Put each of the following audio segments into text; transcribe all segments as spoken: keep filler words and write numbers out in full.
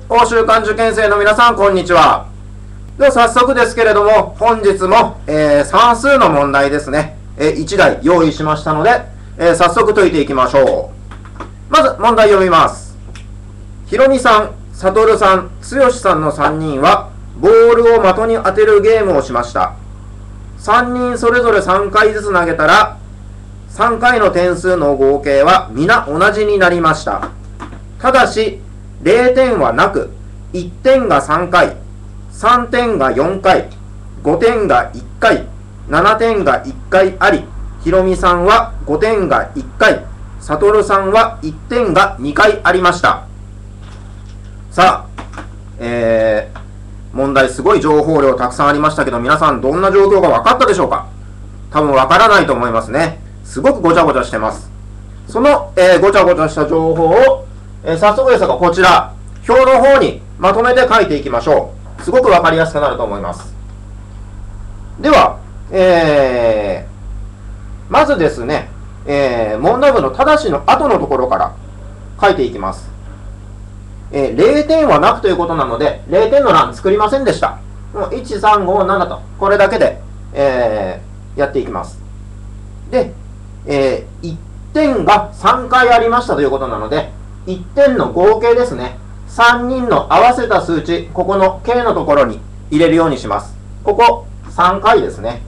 欧州間受験生の皆さん、こんにちは。では早速ですけれども、本日も、えー、算数の問題ですね、えー、いちだい用意しましたので、えー、早速解いていきましょう。まず問題読みます。ひろみさん、さとるさん、つよしさんのさんにんはボールを的に当てるゲームをしました。さんにんそれぞれさんかいずつ投げたら、さんかいの点数の合計は皆同じになりました。ただし、れいてんはなく、いってんがさんかい、さんてんがよんかい、ごてんがいっかい、ななてんがいっかいあり、ひろみさんはごてんがいっかい、さとるさんはいってんがにかいありました。さあ、えー、問題すごい情報量たくさんありましたけど、皆さんどんな状況が分かったでしょうか？多分分からないと思いますね。すごくごちゃごちゃしてます。その、えー、ごちゃごちゃした情報を、えー、早速ですがこちら、表の方にまとめて書いていきましょう。すごく分かりやすくなると思います。では、えー、まずですね、えー、問題文のただしの後のところから書いていきます。えー、れいてんはなくということなので、れいてんの欄作りませんでした。もういち、さん、ご、ななと、これだけで、えー、やっていきます。で、えー、いってんがさんかいありましたということなので、いってんの合計ですね。さんにんの合わせた数値、ここの K のところに入れるようにします。ここさんかいですね。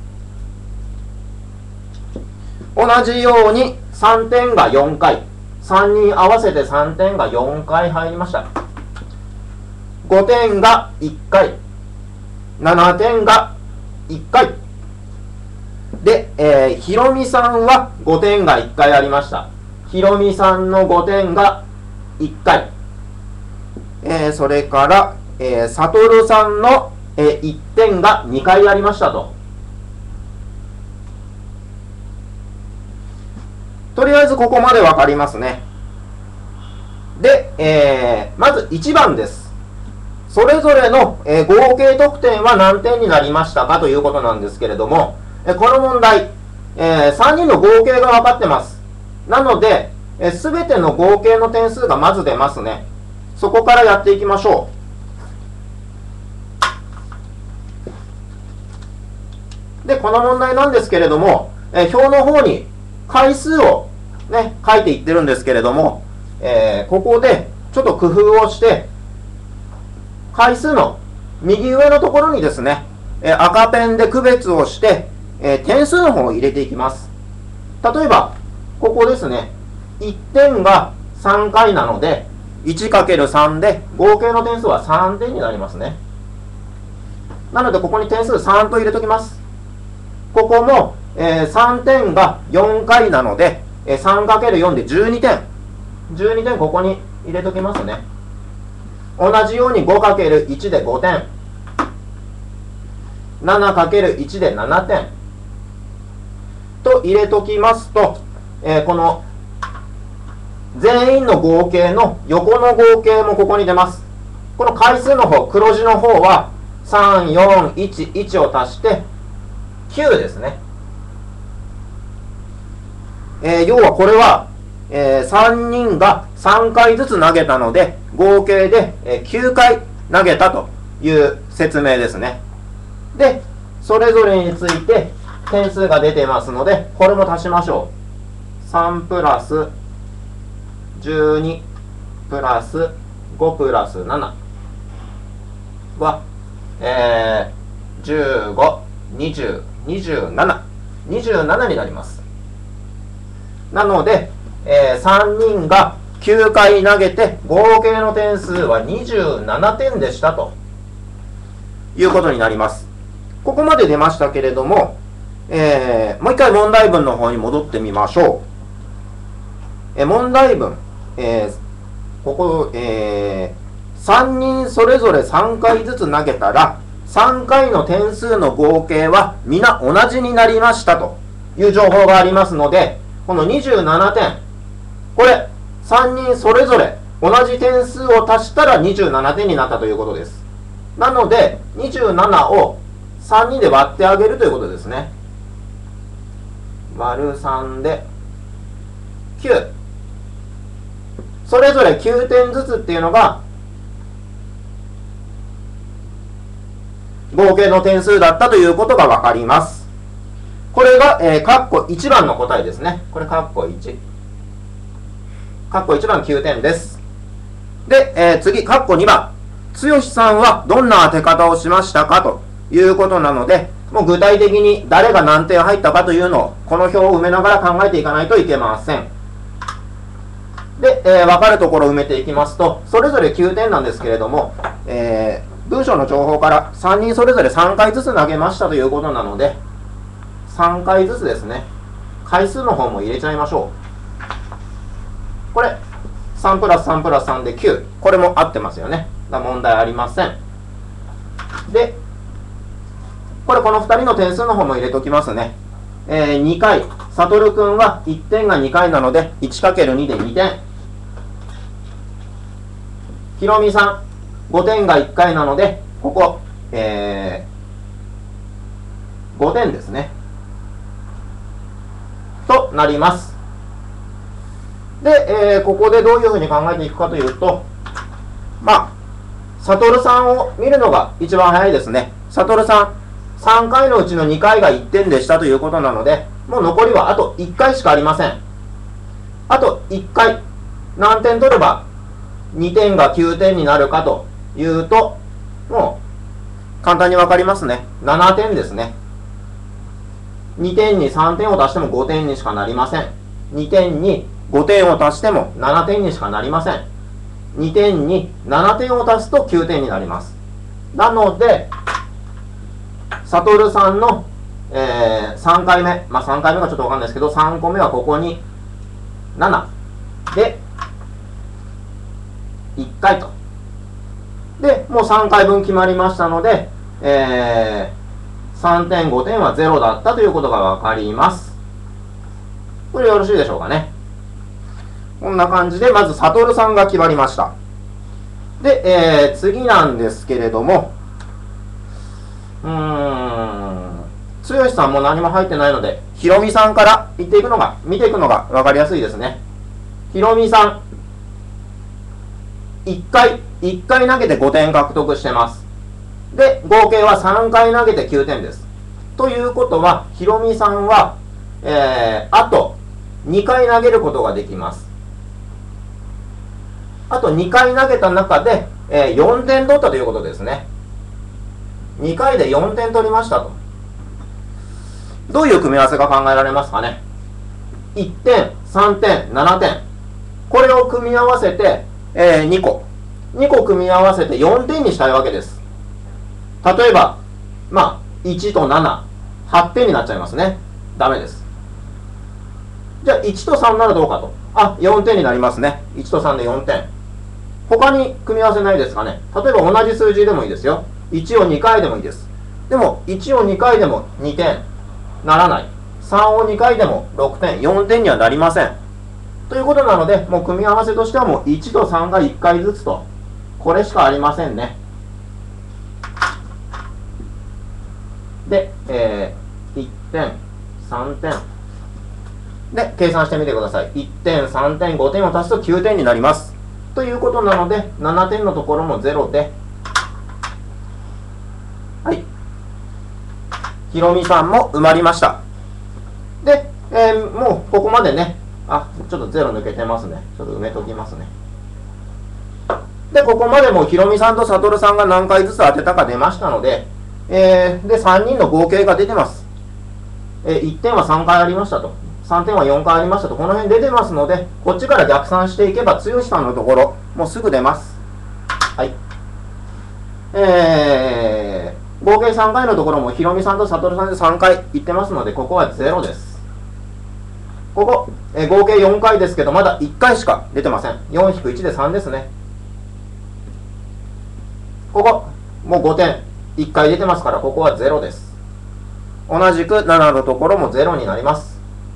同じようにさんてんがよんかい。さんにん合わせてさんてんがよんかい入りました。ごてんがいっかい。ななてんがいっかい。で、えー、ひろみさんはごてんがいっかいありました。ひろみさんのごてんがいっかい。えー、それから、えー、さとるさんの、えー、いってんがにかいありましたと。とりあえずここまでわかりますね。で、えー、まずいちばんです。それぞれの、えー、合計得点は何点になりましたかということなんですけれども、えー、この問題、えー、さんにんの合計が分かってます。なので、えー、全ての合計の点数がまず出ますね。そこからやっていきましょう。で、この問題なんですけれども、えー、表の方に回数を、ね、書いていってるんですけれども、えー、ここでちょっと工夫をして、回数の右上のところにですね、えー、赤ペンで区別をして、えー、点数の方を入れていきます。例えば、ここですね、いってんがさんかいなので、いちかけるさん で合計の点数はさんてんになりますね。なので、ここに点数さんと入れときます。ここも、えー、さんてんがよんかいなので、えー、さんかけるよん でじゅうにてん。じゅうにてんここに入れときますね。同じように ごかけるいち でごてん。ななかけるいち でななてん。と入れときますと、えー、この全員の合計の横の合計もここに出ます。この回数の方、黒字の方はさん、よん、いち、いちを足してきゅうですね。えー、要はこれは、えー、さんにんがさんかいずつ投げたので、合計で、えー、きゅうかい投げたという説明ですね。で、それぞれについて点数が出てますので、これも足しましょう。さんプラスじゅうにプラスごプラスななは、えー、じゅうご、にじゅう、にじゅうなな、にじゅうななになります。なので、えー、さんにんがきゅうかい投げて合計の点数はにじゅうななてんでしたということになります。ここまで出ましたけれども、えー、もう一回問題文の方に戻ってみましょう。えー、問題文、えー、ここ、えー、さんにんそれぞれさんかいずつ投げたらさんかいの点数の合計は皆同じになりましたという情報がありますので、このにじゅうななてん、これさんにんそれぞれ同じ点数を足したらにじゅうななてんになったということです。なのでにじゅうななをさんにんで割ってあげるということですね。割るさんできゅう。それぞれきゅうてんずつっていうのが合計の点数だったということがわかります。これが、えー、括弧いちばんの答えですね。これ括弧いち。括弧いちばんきゅうてんです。で、えー、次、括弧にばん。剛さんはどんな当て方をしましたかということなので、もう具体的に誰が何点入ったかというのを、この表を埋めながら考えていかないといけません。で、えー、分かるところを埋めていきますと、それぞれきゅうてんなんですけれども、えー、文章の情報からさんにんそれぞれさんかいずつ投げましたということなので、さんかいずつですね、回数の方も入れちゃいましょう。これ、さんプラスさんプラスさんできゅう。これも合ってますよね。だから問題ありません。で、これこのふたりの点数の方も入れときますね。えー、にかい。さとるくんはいってんがにかいなので、いちかけるに でにてん。ひろみさん、ごてんがいっかいなので、ここ、えー、ごてんですね。となります。で、えー、ここでどういうふうに考えていくかというと、まあ、さとるさんを見るのが一番早いですね。さとるさん、さんかいのうちのにかいがいってんでしたということなので、もう残りはあといっかいしかありません。あといっかい、何点取ればにてんがきゅうてんになるかというと、もう簡単にわかりますね。ななてんですね。にてんにさんてんを足してもごてんにしかなりません。にてんにごてんを足してもななてんにしかなりません。にてんにななてんを足すときゅうてんになります。なので、さとるさんの、えー、さんかいめ、まあさんかいめがちょっとわかんないですけど、さんこめはここにななでいっかいと。で、もうさんかいぶん決まりましたので、えー、さんてんごてんはゼロだったということがわかります。これよろしいでしょうかね。こんな感じで、まず、さとるさんが決まりました。で、えー、次なんですけれども、うーん、剛さんも何も入ってないので、ひろみさんから言っていくのが、見ていくのが分かりやすいですね。ひろみさん、いっかい、いっかい投げてごてん獲得してます。で、合計はさんかい投げてきゅうてんです。ということは、ひろみさんは、えー、あとにかい投げることができます。あとにかい投げた中で、えー、よんてん取ったということですね。にかいでよんてん取りましたと。どういう組み合わせが考えられますかね。いってん、さんてん、ななてん。これを組み合わせて、えー、にこ。にこ組み合わせてよんてんにしたいわけです。例えば、まあ、いちとなな、はってんになっちゃいますね。ダメです。じゃあ、いちとさんならどうかと。あ、よんてんになりますね。いちとさんでよんてん。他に組み合わせないですかね。例えば同じ数字でもいいですよ。いちをにかいでもいいです。でも、いちをにかいでもにてんならない。さんをにかいでもろくてん、よんてんにはなりません。ということなので、もう組み合わせとしてはもういちとさんがいっかいずつと。これしかありませんね。で、えー、いってん、さんてん。で、計算してみてください。いってん、さんてん、ごてんを足すときゅうてんになります。ということなので、ななてんのところもゼロで、はい。ひろみさんも埋まりました。で、えー、もうここまでね、あ、ちょっとゼロ抜けてますね。ちょっと埋めときますね。で、ここまでもひろみさんとさとるさんが何回ずつ当てたか出ましたので、えー、で、さんにんの合計が出てます。えー、いってんはさんかいありましたと。さんてんはよんかいありましたと。この辺出てますので、こっちから逆算していけば、剛さんのところ、もうすぐ出ます。はい。えー、合計さんかいのところもひろみさんとさとるさんでさんかいいってますので、ここはゼロです。ここ、えー、合計よんかいですけど、まだいっかいしか出てません。よん引くいちでさんですね。ここ、もうごてん、いっかい出てますから、ここはゼロです。同じくななのところもゼロになります。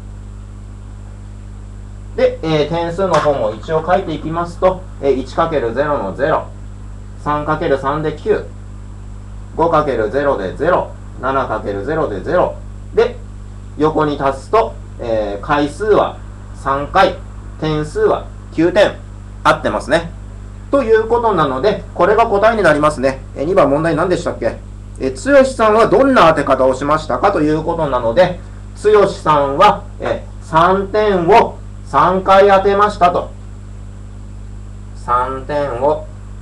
で、えー、点数の方も一応書いていきますと、えー、いちかけるゼロ のゼロ、さんかけるさん できゅう、ごかけるゼロ でゼロ、ななかけるゼロ でゼロ、で、横に足すと、えー、回数はさんかい、点数はきゅうてん、合ってますね。ということなので、これが答えになりますね。えー、にばん問題何でしたっけ？ え、つよしさんはどんな当て方をしましたかということなので、つよしさんは、え、さんてんをさんかい当てましたと。さんてんを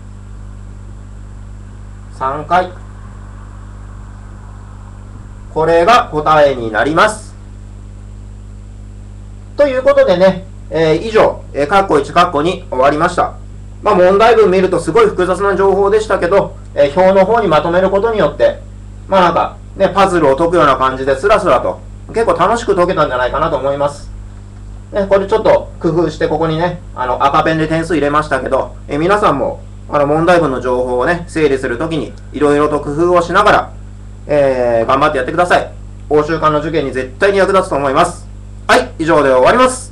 さんかい。これが答えになります。ということでね、えー、以上、えー、カッコいちカッコに終わりました。まあ、問題文見るとすごい複雑な情報でしたけど、えー、表の方にまとめることによって、まあなんか、ね、パズルを解くような感じでスラスラと、結構楽しく解けたんじゃないかなと思います。ね、これちょっと工夫してここにね、あの赤ペンで点数入れましたけど、えー、皆さんもあの問題文の情報をね、整理するときにいろいろと工夫をしながら、えー、頑張ってやってください。欧州間の受験に絶対に役立つと思います。はい、以上で終わります。